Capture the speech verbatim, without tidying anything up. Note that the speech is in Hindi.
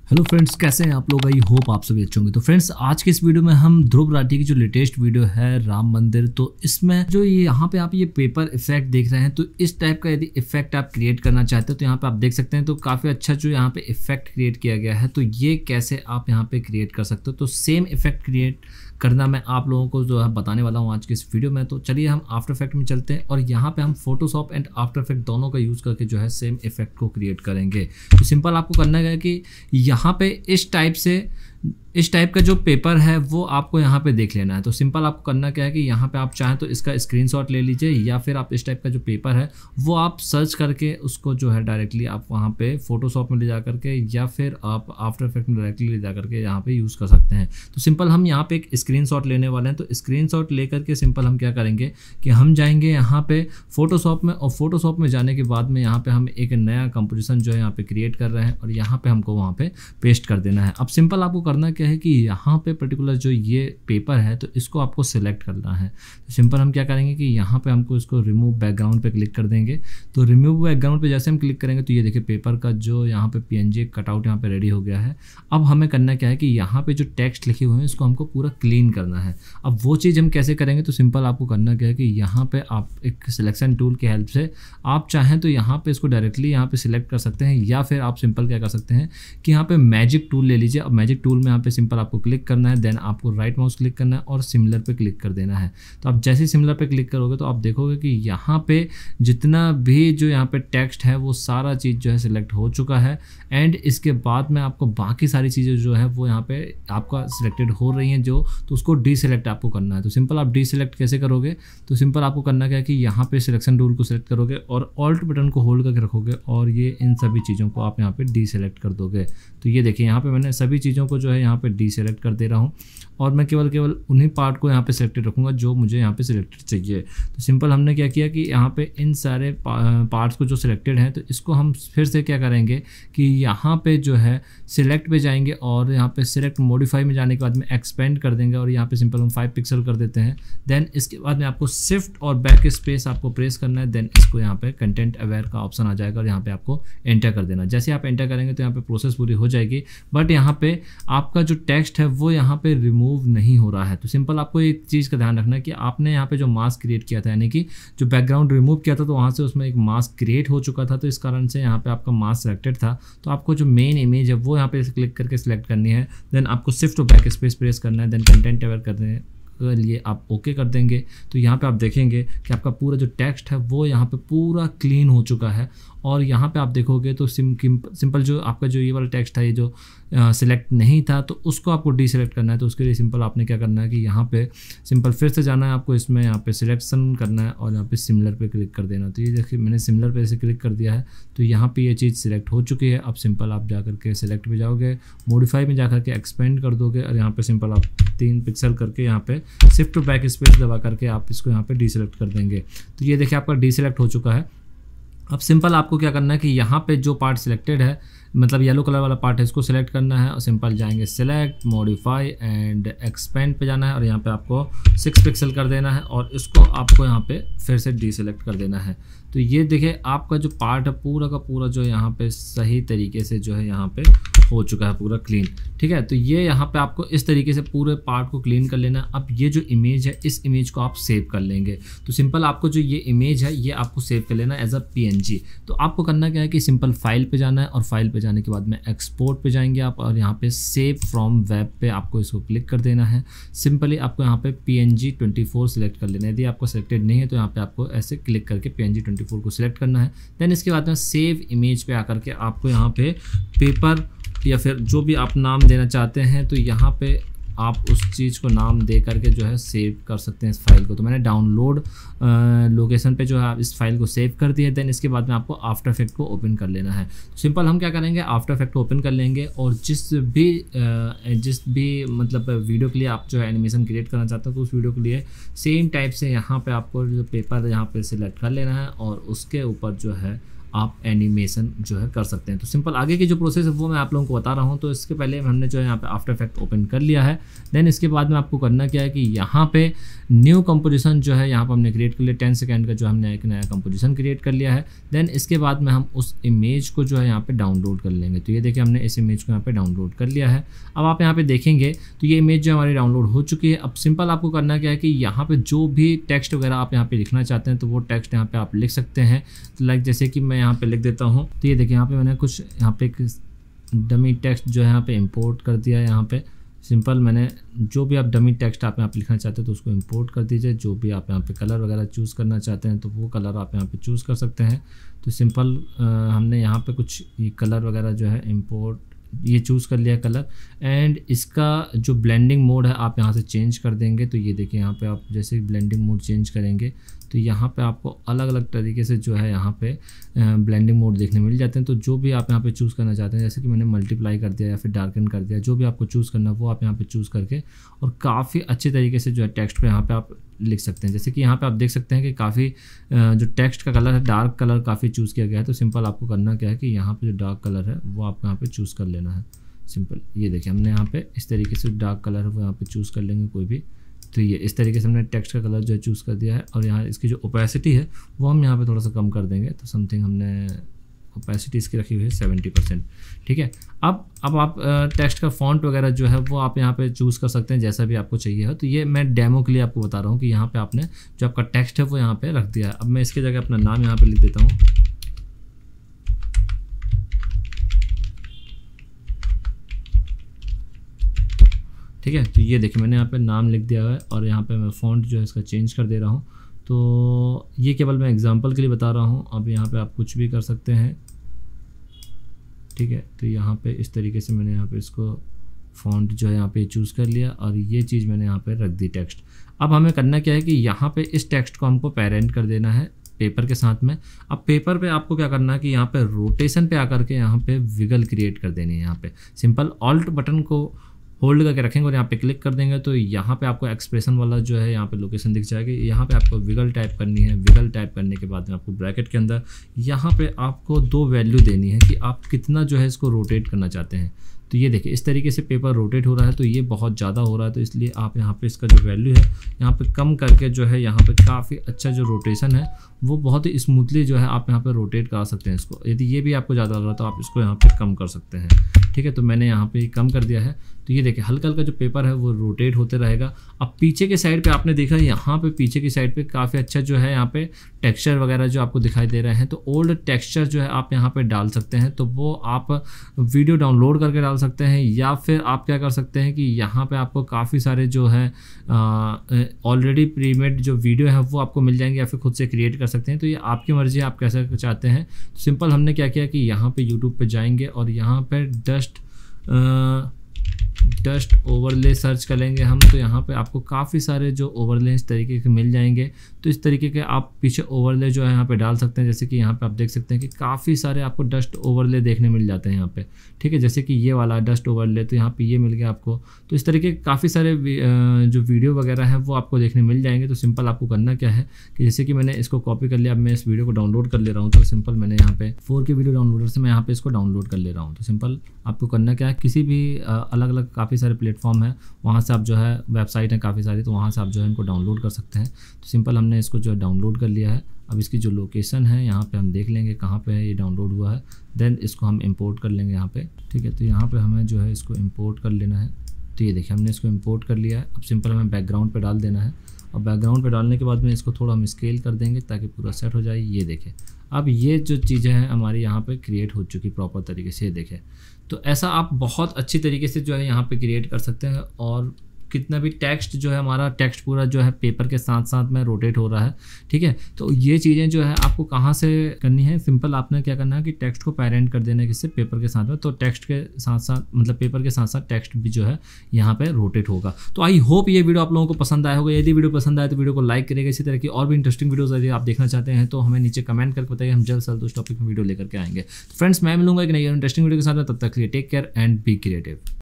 हेलो फ्रेंड्स, कैसे हैं आप लोग? आई होप आप सभी अच्छे होंगे। तो फ्रेंड्स, आज के इस वीडियो में हम ध्रुव राठी की जो लेटेस्ट वीडियो है राम मंदिर, तो इसमें जो ये यहाँ पे आप ये पेपर इफेक्ट देख रहे हैं, तो इस टाइप का यदि इफेक्ट आप क्रिएट करना चाहते हो तो यहाँ पे आप देख सकते हैं। तो काफ़ी अच्छा जो यहाँ पे इफेक्ट क्रिएट किया गया है, तो ये कैसे आप यहाँ पे क्रिएट कर सकते हो। तो सेम इफेक्ट क्रिएट करना मैं आप लोगों को जो है बताने वाला हूँ आज के इस वीडियो में। तो चलिए हम आफ्टर इफेक्ट में चलते हैं और यहाँ पे हम फोटोशॉप एंड आफ्टर इफेक्ट दोनों का यूज़ करके जो है सेम इफेक्ट को क्रिएट करेंगे। तो सिंपल आपको करना है कि यहाँ पे इस टाइप से इस टाइप का जो पेपर है वो आपको यहाँ पे देख लेना है। तो सिंपल आपको करना क्या है कि यहाँ पे आप चाहें तो इसका स्क्रीनशॉट ले लीजिए, या फिर आप इस टाइप का जो पेपर है वो आप सर्च करके उसको जो है डायरेक्टली आप वहाँ पे फोटोशॉप में ले जा करके या फिर आप आफ्टर इफेक्ट में डायरेक्टली ले जा करके यहाँ पे यूज़ कर सकते हैं। तो सिंपल हम यहाँ पे एक स्क्रीनशॉट लेने वाले हैं। तो स्क्रीनशॉट लेकर के सिंपल हम क्या करेंगे कि हम जाएंगे यहाँ पे फोटोशॉप में, और फोटोशॉप में जाने के बाद में यहाँ पे हम एक नया कंपोजिशन जो है यहाँ पे क्रिएट कर रहे हैं और यहाँ पे हमको वहाँ पे पेस्ट कर देना है। अब सिंपल आपको करना क्या है कि यहाँ पे पर्टिकुलर जो ये पेपर है तो इसको आपको सिलेक्ट करना है। तो सिंपल हम क्या करेंगे कि यहाँ पे हमको इसको रिमूव बैकग्राउंड पे क्लिक कर देंगे। तो रिमूव बैकग्राउंड पे जैसे हम क्लिक करेंगे तो ये देखिए पेपर का जो यहाँ पे पीएनजी कटआउट यहाँ पे रेडी हो गया है। अब हमें करना क्या है कि यहाँ पे जो टेक्स्ट लिखे हुए हैं इसको हमको पूरा क्लीन करना है। अब वो चीज़ हम कैसे करेंगे, तो सिंपल आपको करना क्या है कि यहाँ पे आप एक सिलेक्शन टूल की हेल्प से आप चाहें तो यहाँ पे इसको डायरेक्टली यहाँ पे सिलेक्ट कर सकते हैं, या फिर आप सिंपल क्या कर सकते हैं कि यहाँ पे मैजिक टूल ले लीजिए। अब मैजिक टूल में यहाँ पे सिंपल आपको क्लिक करना है, देन आपको राइट माउस क्लिक करना है और सिमिलर पे क्लिक कर देना है। तो आप जैसे ही सिमिलर पे क्लिक करोगे तो आप देखोगे कि यहाँ पे जितना भी जो यहाँ पे टेक्स्ट है वो सारा चीज़ जो है सिलेक्ट हो चुका है। एंड इसके बाद में आपको बाकी सारी चीज़ें जो है वो यहाँ पे आपका सिलेक्टेड हो रही हैं जो, तो उसको डी सेलेक्ट आपको करना है। तो सिंपल आप डी सेलेक्ट कैसे करोगे, तो सिंपल आपको करना क्या है कि यहाँ पे सिलेक्शन टूल को सिलेक्ट करोगे और ऑल्ट बटन को होल्ड करके रखोगे और ये इन सभी चीज़ों को आप यहाँ पे डी सेलेक्ट कर दोगे। तो ये देखिए यहाँ पे मैंने सभी चीज़ों को जो है यहाँ पे डी सेलेक्ट कर दे रहा हूँ और मैं केवल केवल उन्हीं पार्ट को यहाँ पे सिलेक्टेड रखूँगा जो मुझे यहाँ पे सिलेक्टेड चाहिए। तो सिंपल हमने क्या किया कि यहाँ पे इन सारे पार्ट्स को जो सिलेक्टेड हैं तो इसको हम फिर से क्या करेंगे कि यहाँ पे जो है सिलेक्ट पे जाएंगे और यहाँ पे सिलेक्ट मॉडिफाई में जाने के बाद में एक्सपेंड कर देंगे और यहाँ पे सिंपल हम फाइव पिक्सल कर देते हैं। देन इसके बाद में आपको शिफ्ट और बैक स्पेस आपको प्रेस करना है। देन इसको यहाँ पे कंटेंट अवेयर का ऑप्शन आ जाएगा और यहाँ पे आपको एंटर कर देना। जैसे आप एंटर करेंगे तो यहाँ पे प्रोसेस पूरी हो जाएगी, बट यहाँ पे आपका जो टेक्स्ट है वो यहाँ पे रिमूव नहीं हो रहा है। तो सिंपल आपको एक चीज़ का ध्यान रखना है कि आपने यहाँ पे जो मास्क क्रिएट किया था, यानी कि जो बैकग्राउंड रिमूव किया था तो वहाँ से उसमें एक मास्क क्रिएट हो चुका था, तो इस कारण से यहाँ पे आपका मास्क सेलेक्टेड था। तो आपको जो मेन इमेज है वो यहाँ पे क्लिक करके सिलेक्ट करनी है। देन आपको शिफ्ट और बैक स्पेस प्रेस करना है। देन कंटेंट अवेयर करने के लिए आप ओके कर देंगे। तो यहाँ पे आप देखेंगे कि आपका पूरा जो टेक्स्ट है वो यहाँ पे पूरा क्लीन हो चुका है। और यहाँ पे आप देखोगे तो सिम सिंपल जो आपका जो ये वाला टेक्स्ट था, ये जो सिलेक्ट नहीं था, तो उसको आपको डी सेलेक्ट करना है। तो उसके लिए सिंपल आपने क्या करना है कि यहाँ पे सिंपल फिर से जाना है आपको, इसमें यहाँ पे सिलेक्शन करना है और यहाँ पे सिमिलर पे क्लिक कर देना। तो ये देखिए मैंने सिमिलर पे ऐसे क्लिक कर दिया है, तो यहाँ पे ये चीज़ सिलेक्ट हो चुकी है। अब सिंपल आप जा करके सिलेक्ट पे जाओगे, मॉडिफाई में जा करके एक्सपेंड कर दोगे और यहाँ पे सिंपल आप तीन पिक्सल करके यहाँ पे शिफ्ट टू बैक स्पेस दबा करके आप इसको यहाँ पे डी सेलेक्ट कर देंगे। तो ये देखिए आपका डी सेलेक्ट हो चुका है। अब सिंपल आपको क्या करना है कि यहाँ पे जो पार्ट सिलेक्टेड है, मतलब येलो कलर वाला पार्ट है, इसको सिलेक्ट करना है और सिंपल जाएंगे सिलेक्ट मॉडिफाई एंड एक्सपेंड पे जाना है और यहाँ पे आपको सिक्स पिक्सल कर देना है और इसको आपको यहाँ पे फिर से डी सेलेक्ट कर देना है। तो ये देखिए आपका जो पार्ट है पूरा का पूरा जो यहाँ पे सही तरीके से जो है यहाँ पे हो चुका है पूरा क्लीन, ठीक है। तो ये यहाँ पे आपको इस तरीके से पूरे पार्ट को क्लीन कर लेना है। अब ये जो इमेज है इस इमेज को आप सेव कर लेंगे। तो सिंपल आपको जो ये इमेज है ये आपको सेव कर लेना है एज अ पीएनजी। तो आपको करना क्या है कि सिंपल फाइल पे जाना है और फाइल पे जाने के बाद में एक्सपोर्ट पे जाएंगे आप और यहाँ पे सेव फ्रॉम वेब पे आपको इसको क्लिक कर देना है। सिंपली आपको यहाँ पे P N G twenty four select कर लेना है। यदि आपको सिलेक्टेड नहीं है तो यहाँ पे आपको ऐसे क्लिक करके P N G twenty four को सिलेक्ट करना है। देन इसके बाद में सेव इमेज पे आकर के आपको यहाँ पे पेपर या फिर जो भी आप नाम देना चाहते हैं तो यहाँ पे आप उस चीज़ को नाम दे करके जो है सेव कर सकते हैं इस फाइल को। तो मैंने डाउनलोड लोकेशन पे जो है आप इस फाइल को सेव कर दिया। देन इसके बाद में आपको आफ्टर इफेक्ट को ओपन कर लेना है। तो सिंपल हम क्या करेंगे, आफ्टर इफेक्ट को ओपन कर लेंगे और जिस भी जिस भी मतलब वीडियो के लिए आप जो है एनिमेशन क्रिएट करना चाहते हो तो उस वीडियो के लिए सेम टाइप से यहाँ पर आपको जो पेपर यहाँ पर सिलेक्ट कर लेना है और उसके ऊपर जो है आप एनिमेशन जो है कर सकते हैं। तो सिंपल आगे की जो प्रोसेस है वो मैं आप लोगों को बता रहा हूँ। तो इसके पहले हमने जो है यहाँ पे आफ्टर इफेक्ट ओपन कर लिया है। देन इसके बाद में आपको करना क्या है कि यहाँ पे न्यू कंपोजिशन जो है यहाँ पर हमने क्रिएट कर लिया, टेन सेकेंड का जो हमने एक नया कंपोजिशन क्रिएट कर लिया है। देन इसके बाद में हम उस इमेज को जो है यहाँ पे डाउनलोड कर लेंगे। तो ये देखिए हमने इस इमेज को यहाँ पे डाउनलोड कर लिया है। अब आप यहाँ पे देखेंगे तो ये इमेज जो हमारी डाउनलोड हो चुकी है। अब सिंपल आपको करना क्या है कि यहाँ पे जो भी टेक्स्ट वगैरह आप यहाँ पे लिखना चाहते हैं तो वो टेक्स्ट यहाँ पे आप लिख सकते हैं। तो लाइक जैसे कि मैं यहाँ पे लिख देता हूँ। तो ये देखिए यहाँ पे मैंने कुछ यहाँ पे एक डमी टेक्स्ट जो है यहाँ पे इंपोर्ट कर दिया है। यहाँ पे सिंपल मैंने जो भी आप डमी टेक्स्ट आप यहाँ पे लिखना चाहते हैं तो उसको इंपोर्ट कर दीजिए। जो भी आप यहाँ पे कलर वगैरह चूज़ करना चाहते हैं तो वो कलर आप यहाँ पे चूज़ कर सकते हैं। तो सिंपल हमने यहाँ पे कुछ ये कलर वगैरह जो है इंपोर्ट ये चूज़ कर लिया कलर। एंड इसका जो ब्लेंडिंग मोड है आप यहाँ से चेंज कर देंगे। तो ये देखिए यहाँ पे आप जैसे ब्लेंडिंग मोड चेंज करेंगे तो यहाँ पे आपको अलग अलग तरीके से जो है यहाँ पे ब्लेंडिंग मोड देखने मिल जाते हैं। तो जो भी आप यहाँ पे चूज़ करना चाहते हैं, जैसे कि मैंने मल्टीप्लाई कर दिया या फिर डार्कन कर दिया, जो भी आपको चूज़ करना है वो आप यहाँ पे चूज़ करके और काफ़ी अच्छे तरीके से जो है टेक्स्ट पे यहाँ पे आप लिख सकते हैं। जैसे कि यहाँ पे आप देख सकते हैं कि काफ़ी जो टेक्स्ट का कलर है डार्क कलर काफ़ी चूज़ किया गया है। तो सिंपल आपको करना क्या है कि यहाँ पे जो डार्क कलर है वो आपको यहाँ पे चूज़ कर लेना है। सिंपल ये देखिए हमने यहाँ पे इस तरीके से डार्क कलर है वो यहाँ पे चूज़ कर लेंगे कोई भी। तो ये इस तरीके से हमने टेक्स्ट का कलर जो है चूज़ कर दिया है। और यहाँ इसकी जो ओपेसिटी है वो हम यहाँ पे थोड़ा सा कम कर देंगे। तो समथिंग हमने ओपेसिटी इसकी रखी हुई है सेवेंटी परसेंट। ठीक है, अब अब आप टेक्स्ट का फॉन्ट वगैरह जो है वो आप यहाँ पे चूज़ कर सकते हैं जैसा भी आपको चाहिए हो। तो ये मैं डेमो के लिए आपको बता रहा हूँ कि यहाँ पे आपने जो आपका टेक्स्ट है वो यहाँ पे रख दिया है। अब मैं इसकी जगह अपना नाम यहाँ पे लिख देता हूँ। ठीक है, तो ये देखिए मैंने यहाँ पे नाम लिख दिया है और यहाँ पे मैं फ़ॉन्ट जो है इसका चेंज कर दे रहा हूँ। तो ये केवल मैं एग्जांपल के लिए बता रहा हूँ। अब यहाँ पे आप कुछ भी कर सकते हैं। ठीक है, तो यहाँ पे इस तरीके से मैंने यहाँ पे इसको फ़ॉन्ट जो है यहाँ पे चूज़ कर लिया और ये चीज़ मैंने यहाँ पे रख दी टेक्स्ट। अब हमें करना क्या है कि यहाँ पे इस टेक्स्ट को हमको पेरेंट कर देना है पेपर के साथ में। अब पेपर पे आपको क्या करना है कि यहाँ पे रोटेशन पे आकर के यहाँ पे विगल क्रिएट कर देनी है। यहाँ पे सिंपल ऑल्ट बटन को होल्ड करके रखेंगे और यहाँ पे क्लिक कर देंगे तो यहाँ पे आपको एक्सप्रेशन वाला जो है यहाँ पे लोकेशन दिख जाएगी। यहाँ पे आपको विगल टाइप करनी है। विगल टाइप करने के बाद में आपको ब्रैकेट के अंदर यहाँ पे आपको दो वैल्यू देनी है कि आप कितना जो है इसको रोटेट करना चाहते हैं। तो ये देखिए इस तरीके से पेपर रोटेट हो रहा है तो ये बहुत ज़्यादा हो रहा है। तो इसलिए आप यहाँ पे इसका जो वैल्यू है यहाँ पे कम करके जो है यहाँ पे काफ़ी अच्छा जो रोटेशन है वो बहुत ही स्मूथली जो है आप यहाँ पे रोटेट करा सकते हैं इसको। यदि ये भी आपको ज़्यादा लग रहा है तो आप इसको यहाँ पे कम कर सकते हैं। ठीक है, तो मैंने यहाँ पे कम कर दिया है। तो ये देखिए हल्का हल्का जो पेपर है वो रोटेट होते रहेगा। अब पीछे के साइड पे आपने देखा यहाँ पे पीछे की साइड पे काफ़ी अच्छा जो है यहाँ पे टेक्सचर वगैरह जो आपको दिखाई दे रहे हैं। तो ओल्ड टेक्सचर जो है आप यहाँ पे डाल सकते हैं। तो वो आप वीडियो डाउनलोड करके डाल सकते हैं या फिर आप क्या कर सकते हैं कि यहाँ पे आपको काफ़ी सारे जो है ऑलरेडी प्रीमेड जो वीडियो है वो आपको मिल जाएंगे या फिर खुद से क्रिएट कर सकते हैं। तो ये आपकी मर्जी है आप कैसे चाहते हैं। तो सिंपल हमने क्या किया कि यहाँ पे यूट्यूब पे जाएंगे और यहाँ पे डस्ट डस्ट ओवरले सर्च करेंगे हम। तो यहाँ पे आपको काफ़ी सारे जो ओवरले इस तरीके के मिल जाएंगे। तो इस तरीके के आप पीछे ओवरले जो है यहाँ पे डाल सकते हैं। जैसे कि यहाँ पे आप देख सकते हैं कि काफ़ी सारे आपको डस्ट ओवरले देखने मिल जाते हैं यहाँ पे। ठीक है, जैसे कि ये वाला डस्ट ओवरले तो यहाँ पे ये मिल गया आपको। तो इस तरीके काफ़ी सारे जो वीडियो वगैरह हैं वो आपको देखने मिल जाएंगे। तो सिंपल आपको करना क्या है कि जैसे कि मैंने इसको कॉपी कर लिया, अब मैं इस वीडियो को डाउनलोड कर ले रहा हूँ। तो सिंपल मैंने यहाँ पे फोर के वीडियो डाउनलोडर से मैं यहाँ पे इसको डाउनलोड कर ले रहा हूँ। तो सिंपल आपको करना क्या है, किसी भी अलग अलग काफ़ी सारे प्लेटफॉर्म है वहाँ से आप जो है वेबसाइट है काफ़ी सारी, तो वहाँ से आप जो है इनको डाउनलोड कर सकते हैं। तो सिंपल हमने इसको जो है डाउनलोड कर लिया है। अब इसकी जो लोकेशन है यहाँ पे हम देख लेंगे कहाँ पे है ये डाउनलोड हुआ है। देन इसको हम इंपोर्ट कर लेंगे यहाँ पे। ठीक है, तो यहाँ पे हमें जो है इसको इंपोर्ट कर लेना है। तो ये देखिए हमने इसको इंपोर्ट कर लिया है। अब सिंपल हमें बैकग्राउंड पे डाल देना है और बैकग्राउंड पे डालने के बाद में इसको थोड़ा हम स्केल कर देंगे ताकि पूरा सेट हो जाए। ये देखें अब ये जो चीज़ें हैं हमारी यहाँ पे क्रिएट हो चुकी प्रॉपर तरीके से। ये देखें, तो ऐसा आप बहुत अच्छी तरीके से जो है यहाँ पे क्रिएट कर सकते हैं। और कितना भी टेक्स्ट जो है हमारा टेक्स्ट पूरा जो है पेपर के साथ साथ में रोटेट हो रहा है। ठीक है, तो ये चीज़ें जो है आपको कहाँ से करनी है, सिंपल आपने क्या करना है कि टेक्स्ट को पेरेंट कर देना है किससे, पेपर के साथ में। तो टेक्स्ट के साथ साथ मतलब पेपर के साथ साथ टेक्स्ट भी जो है यहाँ पे रोटेट होगा। तो आई होप ये वीडियो आप लोगों को पसंद आया होगा। यदि वीडियो पसंद आए तो वीडियो को लाइक करिएगा। इसी तरह की और भी इंटरेस्टिंग वीडियोस यदि आप देखना चाहते हैं तो हमें नीचे कमेंट करके बताइए, हम जल्द से जल्द उस टॉपिक में वीडियो लेकर के आएंगे। तो फ्रेंड्स मैं मिलूंगा एक नई इंटरेस्टिंग वीडियो के साथ, तब तक के लिए take care and be creative.